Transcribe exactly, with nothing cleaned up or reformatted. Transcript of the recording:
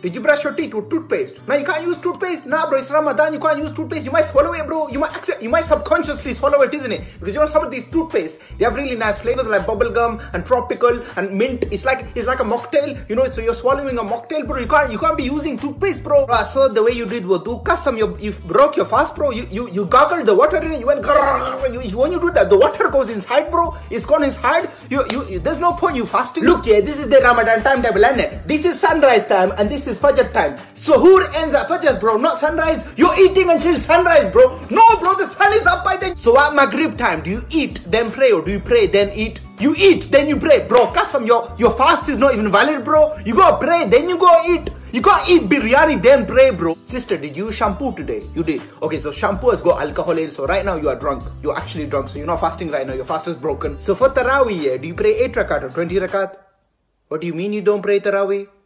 Did you brush your teeth with toothpaste? No, you can't use toothpaste. Nah, bro, it's Ramadan. You can't use toothpaste. You might swallow it, bro. You might accept, you might subconsciously swallow it, isn't it? Because you know some of these toothpaste, they have really nice flavors like bubblegum and tropical and mint. It's like it's like a mocktail, you know. So you're swallowing a mocktail, bro. You can't you can't be using toothpaste, bro. I saw the way you did wudu. Qasam, you you broke your fast, bro. You you you gargled the water in it. You went grrr, you, when you do that, the water goes inside, bro. It's gone inside. You you. There's no point you fasting. Look, yeah, this is the Ramadan timetable, isn't it? This is sunrise time and this is Fajr time. Suhoor ends at Fajr, bro, not sunrise. You're eating until sunrise, bro. No, bro, the sun is up by then. So at Maghrib time, do you eat, then pray, or do you pray, then eat? You eat, then you pray. Bro, Qasam, your, your fast is not even valid, bro. You gotta pray, then you go eat. You gotta eat biryani, then pray, bro. Sister, did you shampoo today? You did. Okay, so shampoo has got alcohol in, so right now you are drunk. You're actually drunk, so you're not fasting right now. Your fast is broken. So for Taraweeh, yeah, do you pray eight rakat or twenty rakat? What do you mean you don't pray Taraweeh?